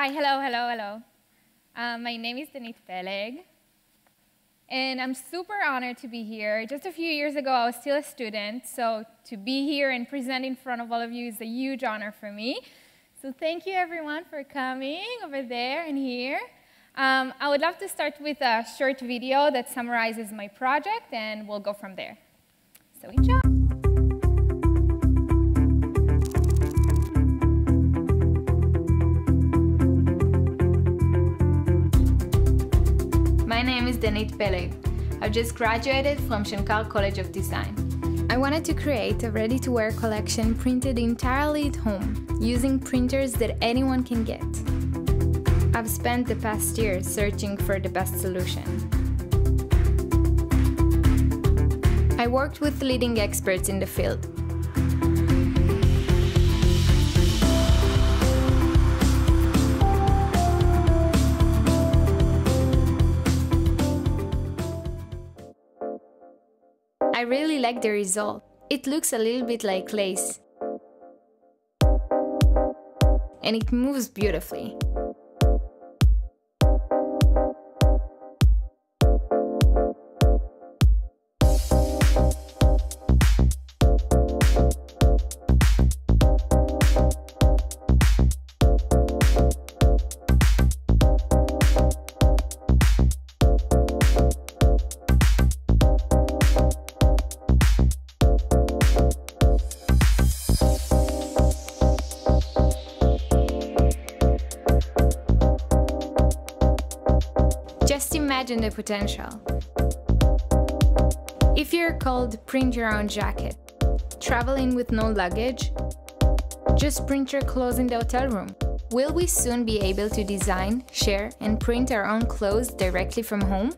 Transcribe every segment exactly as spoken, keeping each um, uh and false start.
Hi, hello, hello, hello. Uh, my name is Danit Peleg, and I'm super honored to be here. Just a few years ago, I was still a student, so to be here and present in front of all of you is a huge honor for me. So thank you, everyone, for coming over there and here. Um, I would love to start with a short video that summarizes my project, and we'll go from there. So enjoy. My name is Danit Peleg. I've just graduated from Shankar College of Design. I wanted to create a ready-to-wear collection printed entirely at home, using printers that anyone can get. I've spent the past year searching for the best solution. I worked with leading experts in the field. I really like the result. It looks a little bit like lace. And it moves beautifully. Just imagine the potential. If you're called print your own jacket, traveling with no luggage, just print your clothes in the hotel room. Will we soon be able to design, share, and print our own clothes directly from home?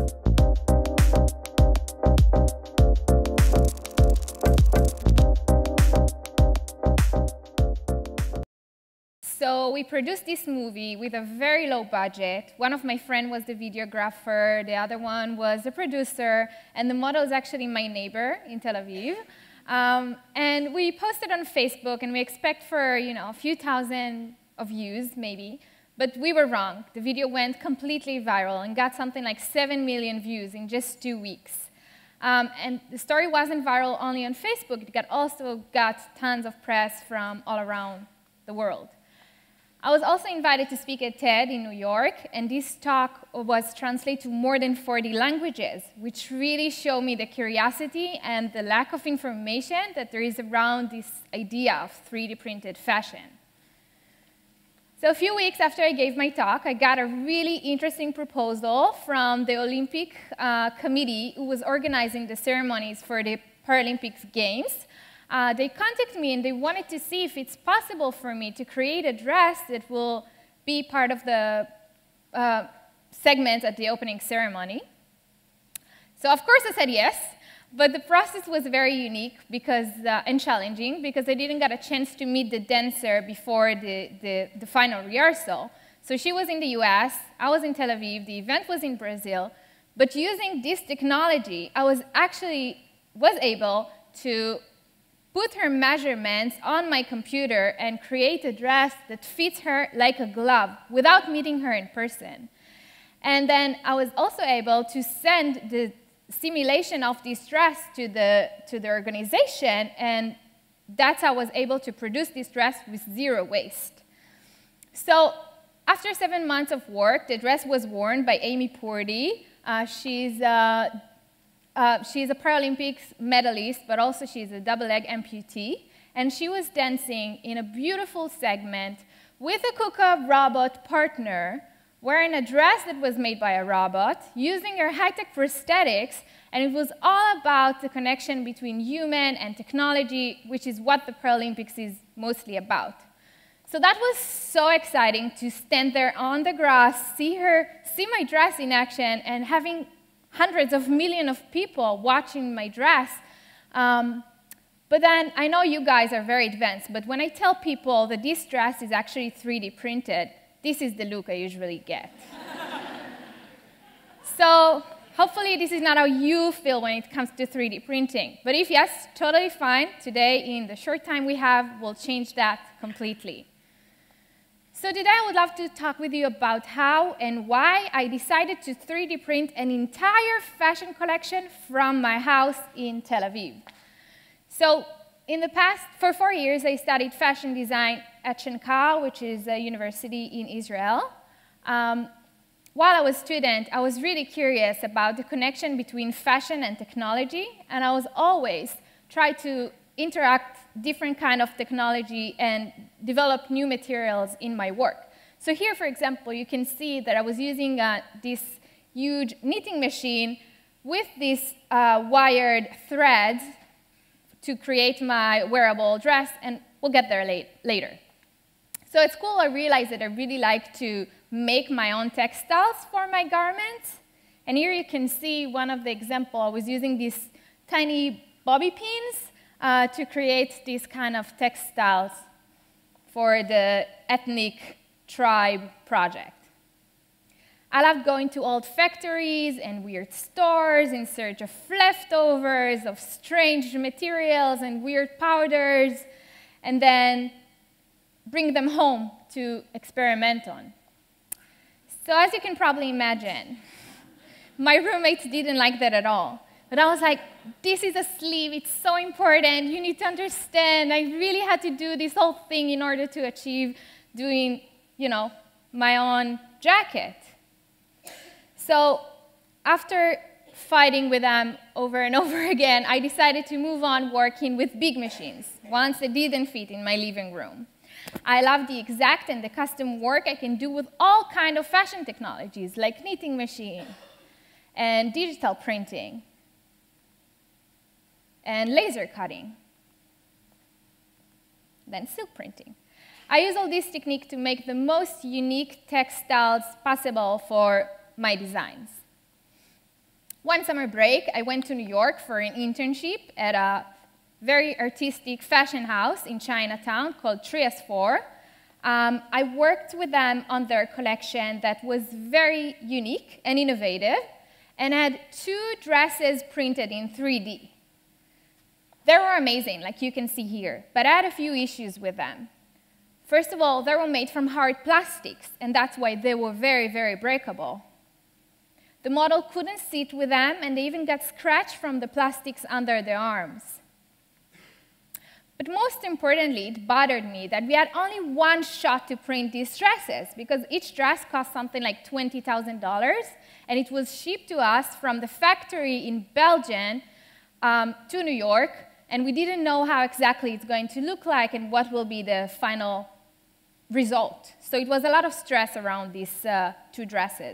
So we produced this movie with a very low budget. One of my friends was the videographer, the other one was the producer, and the model is actually my neighbor in Tel Aviv. Um, and we posted on Facebook, and we expect for you know a few thousand of views, maybe. But we were wrong. The video went completely viral and got something like seven million views in just two weeks. Um, and the story wasn't viral only on Facebook. It got also got tons of press from all around the world. I was also invited to speak at TED in New York, and this talk was translated to more than forty languages, which really showed me the curiosity and the lack of information that there is around this idea of three D printed fashion. So a few weeks after I gave my talk, I got a really interesting proposal from the Olympic uh, committee who was organizing the ceremonies for the Paralympics Games. Uh, they contacted me and they wanted to see if it's possible for me to create a dress that will be part of the uh, segment at the opening ceremony. So of course I said yes, but the process was very unique because, uh, and challenging because I didn't get a chance to meet the dancer before the, the, the final rehearsal. So she was in the U S, I was in Tel Aviv, the event was in Brazil, but using this technology, I was actually was able to put her measurements on my computer and create a dress that fits her like a glove without meeting her in person. And then I was also able to send the simulation of this dress to the, to the organization, and that's how I was able to produce this dress with zero waste. So after seven months of work, the dress was worn by Amy Purdy. Uh, she's uh, Uh, she's a Paralympics medalist, but also she's a double-leg amputee. And she was dancing in a beautiful segment with a KUKA robot partner, wearing a dress that was made by a robot, using her high-tech prosthetics, and it was all about the connection between human and technology, which is what the Paralympics is mostly about. So that was so exciting to stand there on the grass, see her, see my dress in action, and having hundreds of millions of people watching my dress. Um, but then, I know you guys are very advanced, but when I tell people that this dress is actually three D printed, this is the look I usually get. So, hopefully this is not how you feel when it comes to three D printing. But if yes, totally fine. Today, in the short time we have, we'll change that completely. So today I would love to talk with you about how and why I decided to three D print an entire fashion collection from my house in Tel Aviv. So in the past, for four years, I studied fashion design at SCAD, which is a university in Israel. Um, while I was a student, I was really curious about the connection between fashion and technology, and I was always trying to interact different kind of technology and develop new materials in my work. So here, for example, you can see that I was using uh, this huge knitting machine with these uh, wired threads to create my wearable dress, and we'll get there late, later. So at school, I realized that I really like to make my own textiles for my garments. And here you can see one of the examples. I was using these tiny bobby pins Uh, to create these kind of textiles for the ethnic tribe project. I love going to old factories and weird stores in search of leftovers, of strange materials and weird powders, and then bring them home to experiment on. So as you can probably imagine, my roommates didn't like that at all. But I was like, this is a sleeve, it's so important, you need to understand. I really had to do this whole thing in order to achieve doing, you know, my own jacket. So after fighting with them over and over again, I decided to move on working with big machines, ones that didn't fit in my living room. I love the exact and the custom work I can do with all kinds of fashion technologies, like knitting machine and digital printing, and laser cutting, then silk printing. I use all this technique to make the most unique textiles possible for my designs. One summer break, I went to New York for an internship at a very artistic fashion house in Chinatown called Trias four. Um, I worked with them on their collection that was very unique and innovative and had two dresses printed in three D. They were amazing, like you can see here, but I had a few issues with them. First of all, they were made from hard plastics, and that's why they were very, very breakable. The model couldn't sit with them, and they even got scratched from the plastics under their arms. But most importantly, it bothered me that we had only one shot to print these dresses, because each dress cost something like twenty thousand dollars, and it was shipped to us from the factory in Belgium um, to New York, and we didn't know how exactly it's going to look like and what will be the final result. So it was a lot of stress around these uh, two dresses.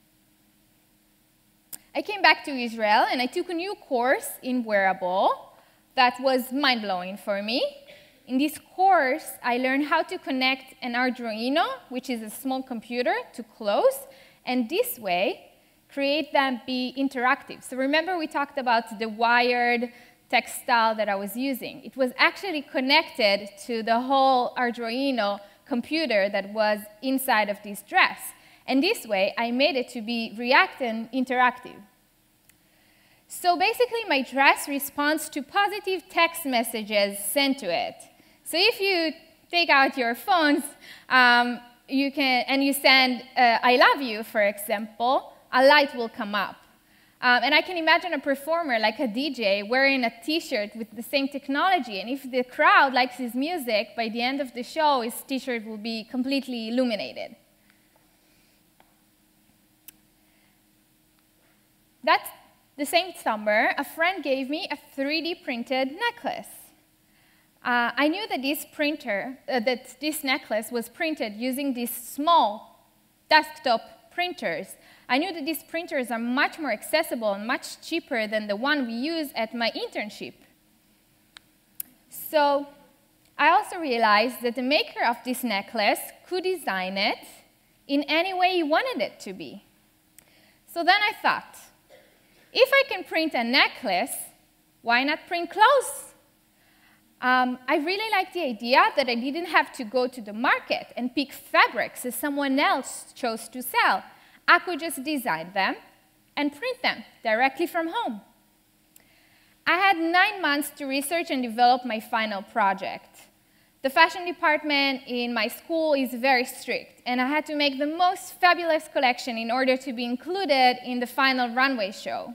I came back to Israel, and I took a new course in wearable that was mind-blowing for me. In this course, I learned how to connect an Arduino, which is a small computer, to clothes, and this way, create them be interactive. So remember we talked about the wired textile that I was using. It was actually connected to the whole Arduino computer that was inside of this dress. And this way, I made it to be reactive and interactive. So basically, my dress responds to positive text messages sent to it. So if you take out your phones um, you can, and you send uh, I love you, for example, a light will come up. Um, and I can imagine a performer, like a D J, wearing a T-shirt with the same technology. And if the crowd likes his music, by the end of the show, his T-shirt will be completely illuminated. That's the same summer, a friend gave me a three D printed necklace. Uh, I knew that this printer, uh, that this necklace was printed using these small desktop printers. I knew that these printers are much more accessible and much cheaper than the one we use at my internship. So I also realized that the maker of this necklace could design it in any way he wanted it to be. So then I thought, if I can print a necklace, why not print clothes? Um, I really liked the idea that I didn't have to go to the market and pick fabrics as someone else chose to sell. I could just design them and print them directly from home. I had nine months to research and develop my final project. The fashion department in my school is very strict, and I had to make the most fabulous collection in order to be included in the final runway show.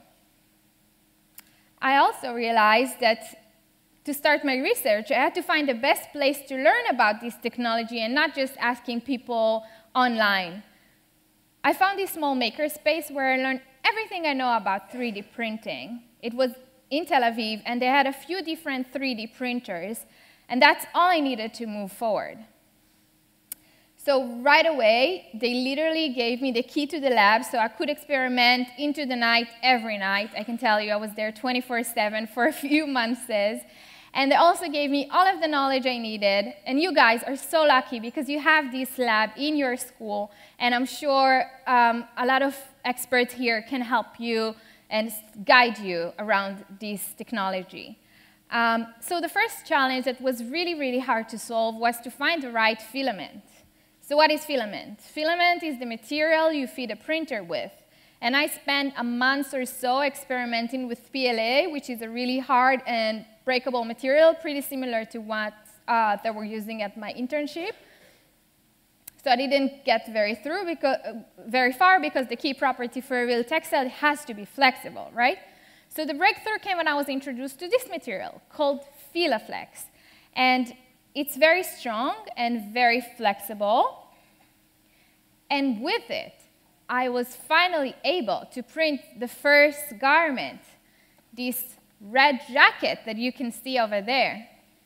I also realized that to start my research, I had to find the best place to learn about this technology and not just asking people online. I found this small makerspace where I learned everything I know about three D printing. It was in Tel Aviv, and they had a few different three D printers, and that's all I needed to move forward. So right away, they literally gave me the key to the lab so I could experiment into the night every night. I can tell you I was there twenty-four seven for a few months. And they also gave me all of the knowledge I needed. And you guys are so lucky because you have this lab in your school. And I'm sure um, a lot of experts here can help you and guide you around this technology. Um, so the first challenge that was really, really hard to solve was to find the right filament. So what is filament? Filament is the material you feed a printer with. And I spent a month or so experimenting with P L A, which is a really hard and breakable material, pretty similar to what uh, they were using at my internship. So I didn't get very through because, uh, very far because the key property for a real textile has to be flexible, right? So the breakthrough came when I was introduced to this material called Filaflex. And it's very strong and very flexible. And with it, I was finally able to print the first garment, this red jacket that you can see over there.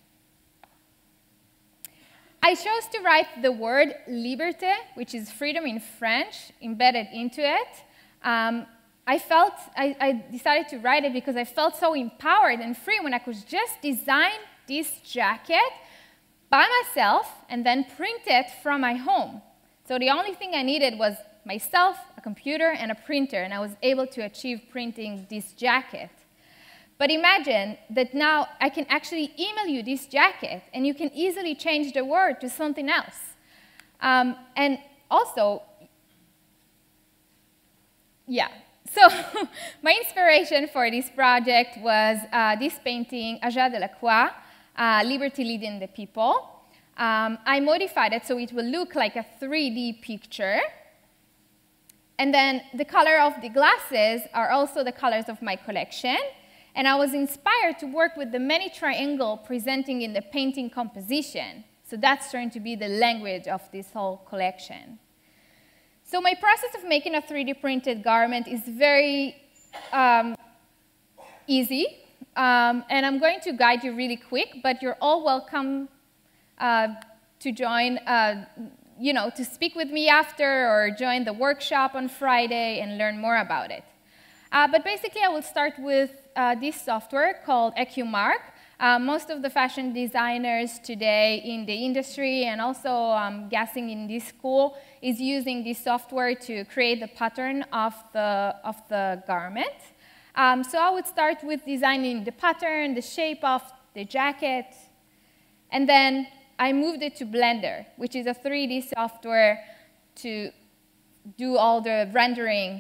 I chose to write the word liberté, which is freedom in French, embedded into it. Um, I felt, I, I decided to write it because I felt so empowered and free when I could just design this jacket by myself and then print it from my home. So the only thing I needed was myself, a computer, and a printer, and I was able to achieve printing this jacket. But imagine that now I can actually email you this jacket, and you can easily change the word to something else. Um, and also, yeah, so my inspiration for this project was uh, this painting, Aja de la Croix, uh, Liberty Leading the People. Um, I modified it so it will look like a three D picture. And then the color of the glasses are also the colors of my collection. And I was inspired to work with the many triangles presenting in the painting composition. So that's trying to be the language of this whole collection. So my process of making a three D printed garment is very um, easy. Um, and I'm going to guide you really quick, but you're all welcome uh, to join, uh, you know, to speak with me after or join the workshop on Friday and learn more about it. Uh, but basically, I will start with uh, this software called EcuMark. Uh, most of the fashion designers today in the industry and also um, guessing in this school is using this software to create the pattern of the, of the garment. Um, so I would start with designing the pattern, the shape of the jacket, and then I moved it to Blender, which is a three D software to do all the rendering.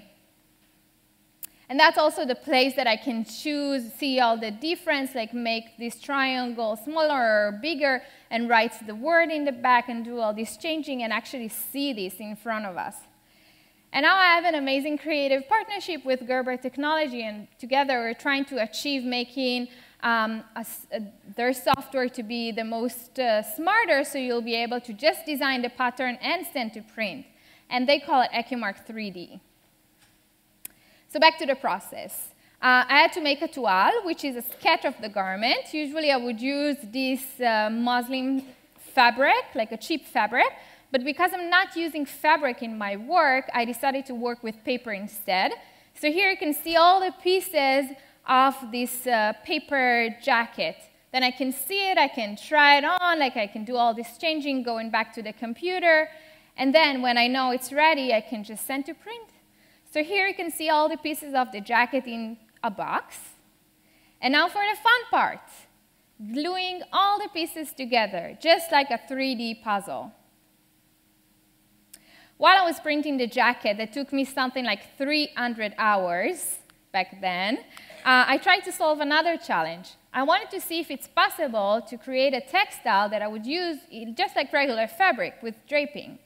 And that's also the place that I can choose, see all the difference, like make this triangle smaller or bigger, and write the word in the back and do all this changing and actually see this in front of us. And now I have an amazing creative partnership with Gerber Technology, and together we're trying to achieve making um, a, a, their software to be the most uh, smarter, so you'll be able to just design the pattern and send to print. And they call it EcuMark three D. So back to the process. Uh, I had to make a toile, which is a sketch of the garment. Usually I would use this uh, muslin fabric, like a cheap fabric. But because I'm not using fabric in my work, I decided to work with paper instead. So here you can see all the pieces of this uh, paper jacket. Then I can see it, I can try it on, like I can do all this changing, going back to the computer. And then when I know it's ready, I can just send to print. So here you can see all the pieces of the jacket in a box. And now for the fun part, gluing all the pieces together, just like a three D puzzle. While I was printing the jacket, that took me something like three hundred hours, back then, uh, I tried to solve another challenge. I wanted to see if it's possible to create a textile that I would use just like regular fabric with draping.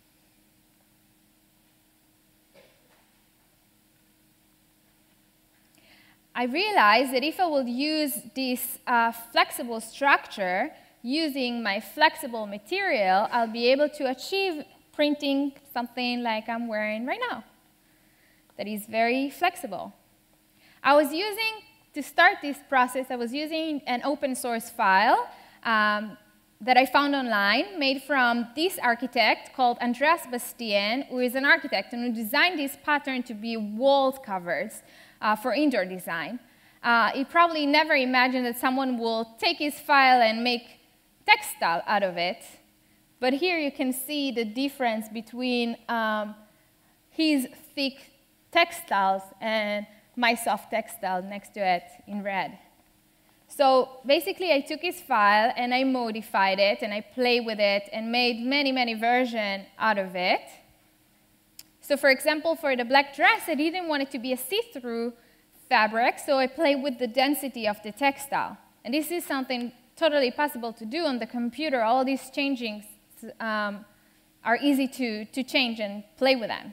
I realized that if I would use this uh, flexible structure using my flexible material, I'll be able to achieve printing something like I'm wearing right now that is very flexible. I was using, to start this process, I was using an open source file um, that I found online, made from this architect called Andreas Bastien, who is an architect and who designed this pattern to be wall covers uh, for indoor design. Uh, he probably never imagined that someone will take his file and make textile out of it. But here you can see the difference between um, his thick textiles and my soft textile next to it in red. So basically, I took his file and I modified it and I played with it and made many, many versions out of it. So for example, for the black dress, I didn't want it to be a see-through fabric, so I played with the density of the textile. And this is something totally possible to do on the computer. All these changings um, are easy to, to change and play with them.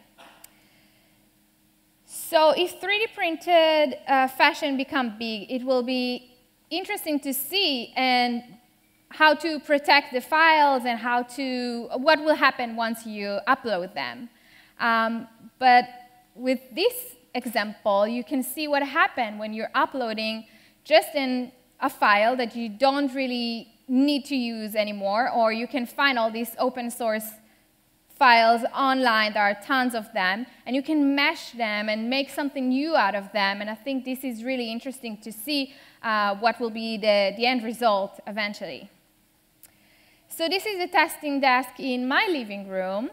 So if three D printed uh, fashion become big, it will be interesting to see and how to protect the files and how to, what will happen once you upload them. Um, but with this example, you can see what happened when you're uploading just in a file that you don't really need to use anymore, or you can find all these open source files online. There are tons of them, and you can mesh them and make something new out of them, and I think this is really interesting to see uh, what will be the, the end result eventually. So this is a testing desk in my living room.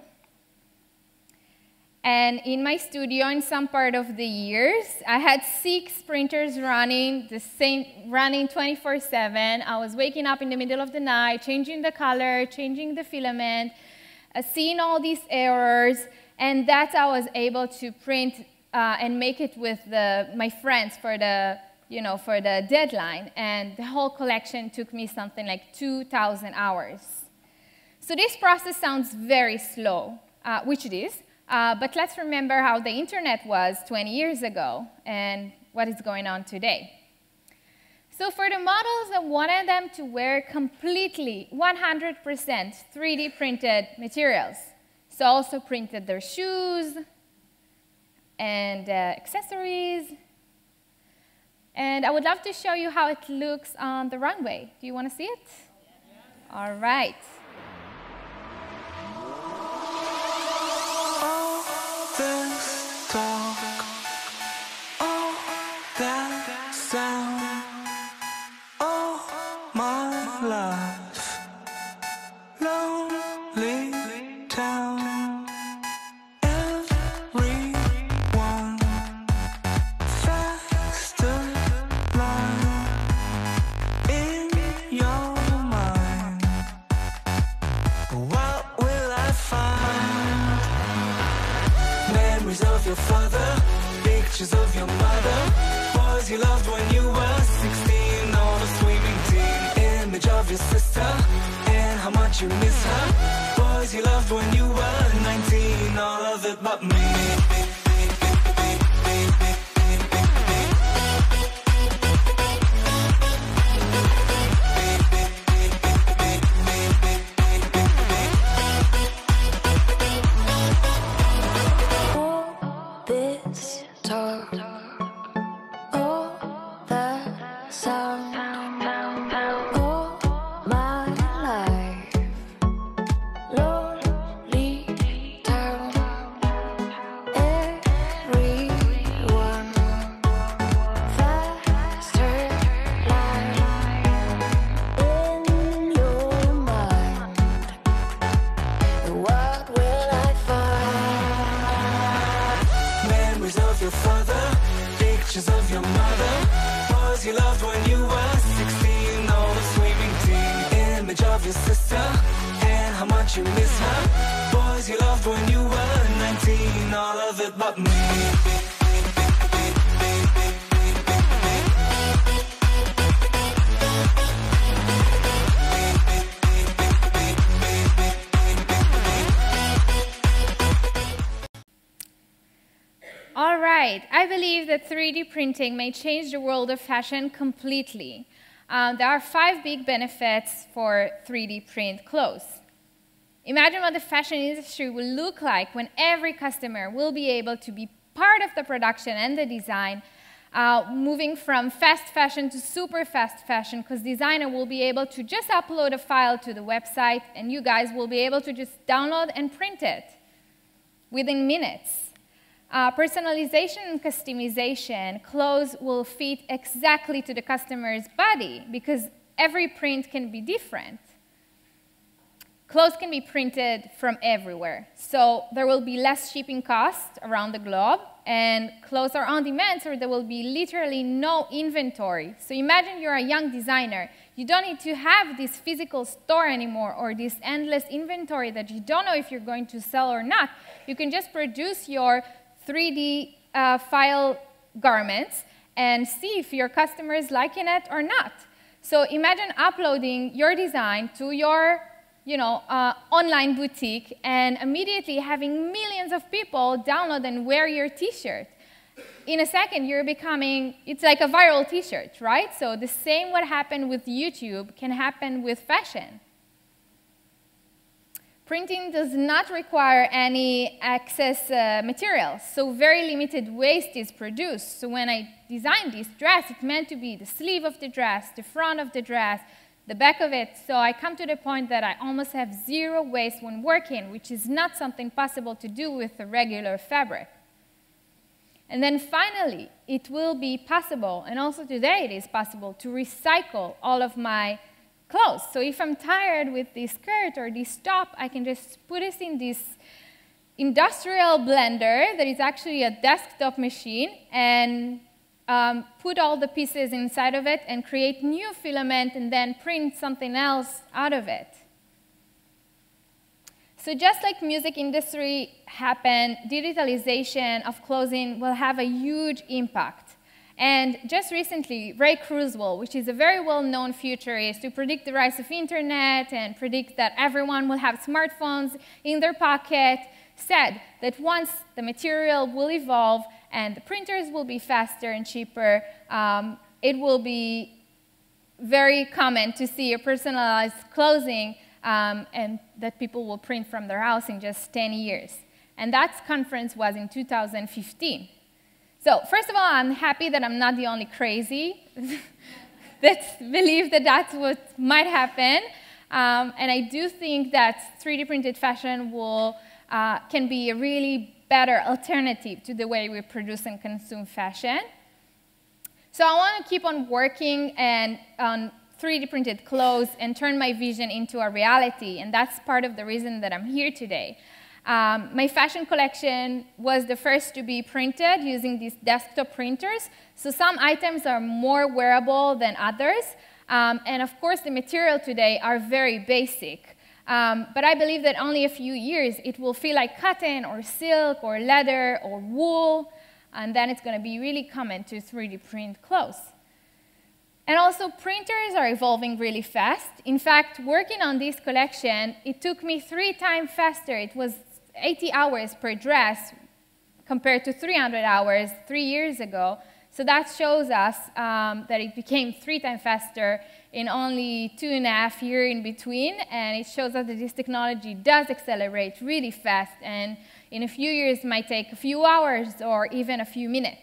And in my studio, in some part of the years, I had six printers running, the same, running twenty-four seven. I was waking up in the middle of the night, changing the color, changing the filament, uh, seeing all these errors, and that's how I was able to print uh, and make it with the, my friends for the, you know, for the deadline. And the whole collection took me something like two thousand hours. So this process sounds very slow, uh, which it is. Uh, but let's remember how the internet was twenty years ago and what is going on today. So for the models, I wanted them to wear completely one hundred percent three D printed materials. So I also printed their shoes and uh, accessories. And I would love to show you how it looks on the runway. Do you want to see it? Yeah. All right. This talk, all that sound, all my life, lonely town, everyone, faster line in your mind. What will I find? Memories of your father, pictures of your mother, boys you loved when you were sixteen, on a swimming team, image of your sister, and how much you miss her, boys you loved when you were nineteen, all of it but me. You miss her, boys you loved when you were nineteen, all of it but me. I believe that three D printing may change the world of fashion completely. Uh, there are five big benefits for three D print clothes. Imagine what the fashion industry will look like when every customer will be able to be part of the production and the design, uh, moving from fast fashion to super fast fashion, because designer will be able to just upload a file to the website, and you guys will be able to just download and print it within minutes. Uh, personalization and customization, clothes will fit exactly to the customer's body, because every print can be different. Clothes can be printed from everywhere, so there will be less shipping costs around the globe, and clothes are on demand, so there will be literally no inventory. So imagine you're a young designer. You don't need to have this physical store anymore or this endless inventory that you don't know if you're going to sell or not. You can just produce your three D uh, file garments and see if your customer is liking it or not. So imagine uploading your design to your you know, uh, online boutique and immediately having millions of people download and wear your t-shirt. In a second, you're becoming, it's like a viral t-shirt, right? So the same what happened with YouTube can happen with fashion. Printing does not require any excess uh, materials, so very limited waste is produced. So when I designed this dress, it meant to be the sleeve of the dress, the front of the dress, the back of it, so I come to the point that I almost have zero waste when working, which is not something possible to do with a regular fabric. And then finally, it will be possible, and also today it is possible, to recycle all of my clothes. So if I'm tired with this skirt or this top, I can just put this in this industrial blender that is actually a desktop machine, and Um, put all the pieces inside of it and create new filament and then print something else out of it. So just like music industry happened, digitalization of clothing will have a huge impact. And just recently, Ray Kurzweil, which is a very well-known futurist who predict the rise of internet and predict that everyone will have smartphones in their pocket, said that once the material will evolve and the printers will be faster and cheaper, um, it will be very common to see a personalized clothing um, and that people will print from their house in just ten years. And that conference was in two thousand fifteen. So first of all, I'm happy that I'm not the only crazy that believe that that's what might happen. Um, and I do think that three D printed fashion will, uh, can be a really better alternative to the way we produce and consume fashion. So I want to keep on working and on three D printed clothes and turn my vision into a reality, and that's part of the reason that I'm here today. Um, my fashion collection was the first to be printed using these desktop printers, so some items are more wearable than others, um, and of course the material today are very basic. Um, but I believe that only a few years it will feel like cotton or silk or leather or wool, and then it's going to be really common to three D print clothes. And also, printers are evolving really fast. In fact, working on this collection, it took me three times faster. It was eighty hours per dress compared to three hundred hours three years ago. So that shows us um, that it became three times faster in only two and a half years in between. And it shows us that this technology does accelerate really fast. And in a few years, it might take a few hours or even a few minutes.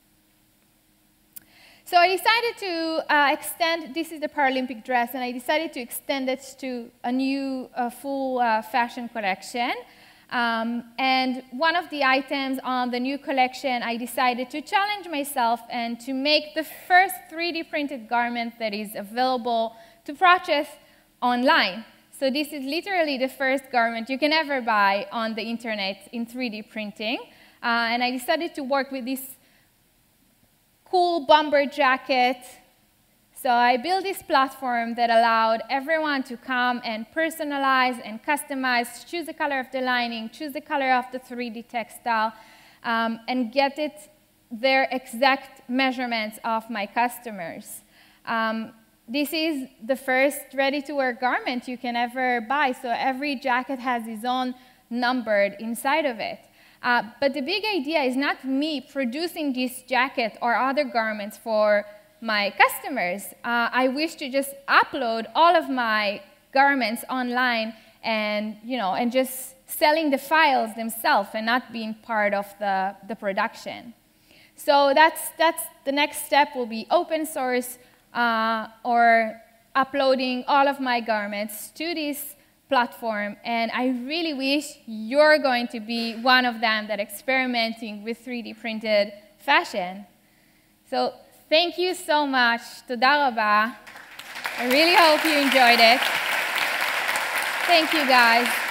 So I decided to uh, extend, this is the Paralympic dress, and I decided to extend it to a new uh, full uh, fashion collection. Um, and one of the items on the new collection, I decided to challenge myself and to make the first three D printed garment that is available to purchase online. So this is literally the first garment you can ever buy on the internet in three D printing. Uh, and I decided to work with this cool bomber jacket. So I built this platform that allowed everyone to come and personalize and customize, choose the color of the lining, choose the color of the three D textile, um, and get it their exact measurements of my customers. Um, this is the first ready-to-wear garment you can ever buy, so every jacket has its own numbered inside of it. Uh, but the big idea is not me producing this jacket or other garments for my customers. Uh, I wish to just upload all of my garments online and, you know, and just selling the files themselves and not being part of the, the production. So that's, that's the next step will be open source uh, or uploading all of my garments to this platform. And I really wish you're going to be one of them that experimenting with three D printed fashion. So thank you so much. Toda rabah. I really hope you enjoyed it. Thank you, guys.